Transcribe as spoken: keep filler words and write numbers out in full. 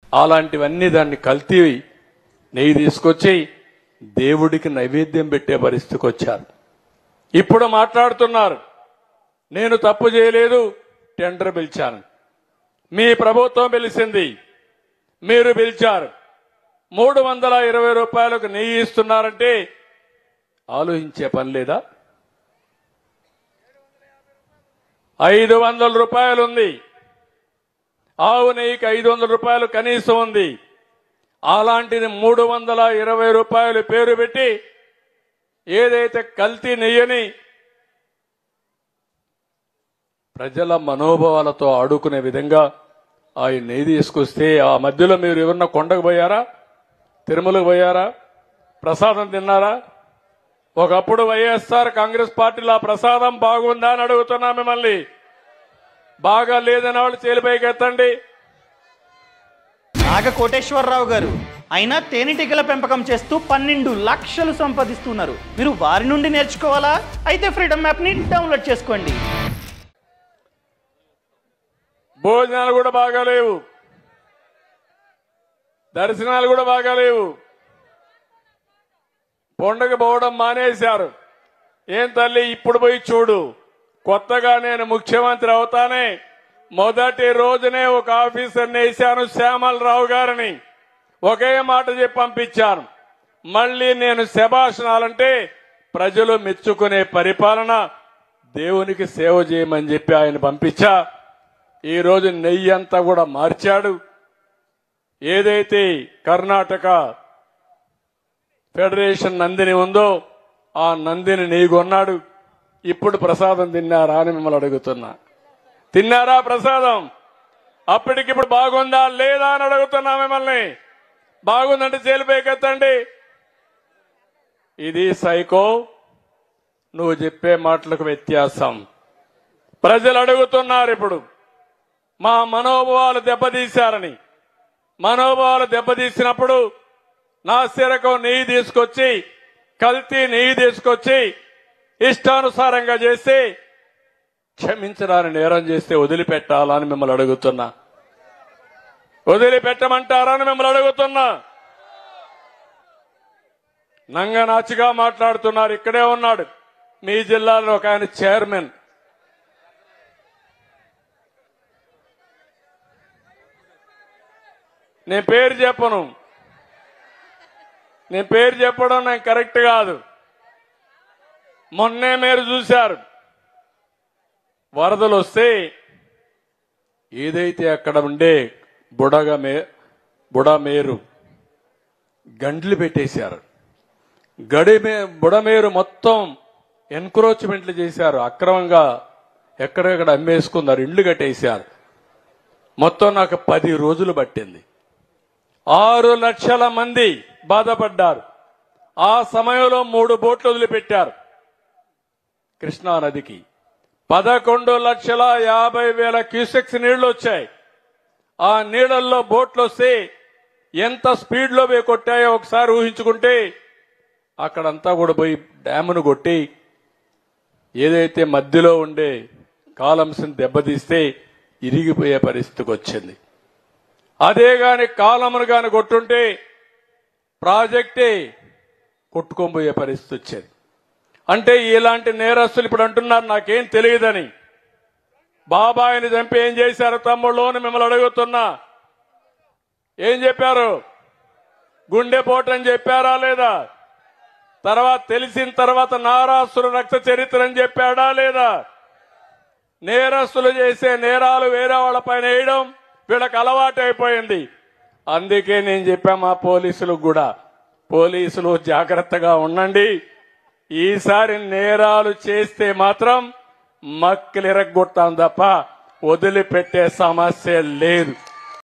అలాంటివన్నీ దాన్ని కల్తీ నెయ్యి తీసుకొచ్చి దేవుడికి నైవేద్యం పెట్టే పరిస్థితికి వచ్చారు. ఇప్పుడు మాట్లాడుతున్నారు నేను తప్పు చేయలేదు, టెండర్ పిలిచాను. మీ ప్రభుత్వం పిలిచింది, మీరు పిలిచారు. మూడు వందల ఇరవై రూపాయలకు నెయ్యి ఇస్తున్నారంటే ఆలోచించే పని లేదా? ఐదు వందల రూపాయలు ఉంది, ఆవు నెయ్యికి ఐదు వందల రూపాయలు కనీసం ఉంది. అలాంటిది మూడు వందల ఇరవై రూపాయలు పేరు పెట్టి ఏదైతే కల్తీ నెయ్యని ప్రజల మనోభావాలతో ఆడుకునే విధంగా ఆయన నెయ్యి తీసుకొస్తే ఆ మధ్యలో మీరు ఎవరన్నా కొండకు పోయారా, తిరుమలకు పోయారా, ప్రసాదం తిన్నారా? ఒకప్పుడు వైఎస్ఆర్ కాంగ్రెస్ పార్టీలో ఆ ప్రసాదం బాగుందా అని అడుగుతున్నా మిమ్మల్ని. బాగా లేదని వాళ్ళు చేలిపైకి ఎత్తండి. నాగ కోటేశ్వరరావు గారు అయినా తేనెటీగల పెంపకం చేస్తూ పన్నెండు లక్షలు సంపాదిస్తున్నారు. మీరు వారి నుండి నేర్చుకోవాలా? అయితే ఫ్రీడమ్ యాప్ ని డౌన్లోడ్ చేసుకోండి. భోజనాలు కూడా బాగాలేవు, దర్శనాలు కూడా బాగాలేవు, పండుగ పోవడం మానేశారు. ఏం తల్లి ఇప్పుడు పోయి చూడు, కొత్తగా నేను ముఖ్యమంత్రి అవుతానే మొదటి రోజునే ఒక ఆఫీసర్ని వేశాను, శ్యామలరావు గారిని. ఒకే మాట చెప్పి పంపించాను, మళ్ళీ నేను శభాషణాలంటే ప్రజలు మెచ్చుకునే పరిపాలన, దేవునికి సేవ చేయమని చెప్పి ఆయన పంపించా. ఈ రోజు నెయ్యి అంతా కూడా మార్చాడు. ఏదైతే కర్ణాటక ఫెడరేషన్ నందిని ఉందో ఆ నందిని నెయ్యి కొన్నాడు. ఇప్పుడు ప్రసాదం తిన్నారా అని మిమ్మల్ని అడుగుతున్నా. తిన్నారా ప్రసాదం? అప్పటికిప్పుడు బాగుందా లేదా అని అడుగుతున్నా మిమ్మల్ని. బాగుందంటే చేలిపైకెత్తండి. ఇది సైకో, నువ్వు చెప్పే మాటలకు వ్యత్యాసం. ప్రజలు అడుగుతున్నారు ఇప్పుడు మా మనోభావాలు దెబ్బతీశారని. మనోభావాలు దెబ్బతీసినప్పుడు నా సిరకు నెయ్యి తీసుకొచ్చి, కల్తీ నెయ్యి తీసుకొచ్చి ఇష్టానుసారంగా చేసి క్షమించడాన్ని నేరం చేస్తే వదిలిపెట్టాలని మిమ్మల్ని అడుగుతున్నా. వదిలిపెట్టమంటారని మిమ్మల్ని అడుగుతున్నా. నంగనాచిగా మాట్లాడుతున్నారు. ఇక్కడే ఉన్నాడు మీ జిల్లాలో ఒక ఆయన చైర్మన్. నేను పేరు చెప్పను, నేను పేరు చెప్పడం నాకు కరెక్ట్ కాదు. మొన్నే మీరు చూశారు, వరదలు వస్తే ఏదైతే అక్కడ ఉండే బుడగ మే బుడమేరు గండ్లు పెట్టేశారు. గడి మే బుడమేరు మొత్తం ఎన్క్రోచ్మెంట్లు చేశారు. అక్రమంగా ఎక్కడెక్కడ అమ్మేసుకున్నారు, ఇండ్లు కట్టేశారు. మొత్తం నాకు పది రోజులు పట్టింది. ఆరు లక్షల మంది బాధపడ్డారు. ఆ సమయంలో మూడు బోట్లు వదిలిపెట్టారు కృష్ణా నదికి. పదకొండు లక్షల యాభై వేల క్యూసెక్స్ నీళ్లు వచ్చాయి. ఆ నీళ్లలో బోట్లు వస్తే ఎంత స్పీడ్ లో పోయి కొట్టాయో ఒకసారి ఊహించుకుంటే, అక్కడంతా కూడా పోయి డ్యామును కొట్టి ఏదైతే మధ్యలో ఉండే కాలమ్స్ని దెబ్బతీస్తే ఇరిగిపోయే పరిస్థితికి వచ్చింది. అదే గాని కాలమును గాని కొట్టుంటే ప్రాజెక్టే కొట్టుకోబోయే పరిస్థితి వచ్చేది. అంటే ఇలాంటి నేరస్తులు ఇప్పుడు అంటున్నారు నాకేం తెలియదని. బాబాయిని చంపి ఏం చేశారు తమ్ముళ్ళు అని మిమ్మల్ని అడుగుతున్నా. ఏం చెప్పారు? గుండెపోటు అని చెప్పారా లేదా? తర్వాత తెలిసిన తర్వాత నారాసురు రక్త చరిత్ర అని చెప్పాడా లేదా? నేరస్తులు చేసే నేరాలు వేరే వాళ్ళ పైన వేయడం వీళ్ళకి అలవాటు అయిపోయింది. అందుకే నేను చెప్పా మా పోలీసులకు కూడా, పోలీసులు జాగ్రత్తగా ఉండండి. ఈసారి నేరాలు చేస్తే మాత్రం మక్కలిరగొట్టాం తప్ప వదిలిపెట్టే సమస్య లేదు.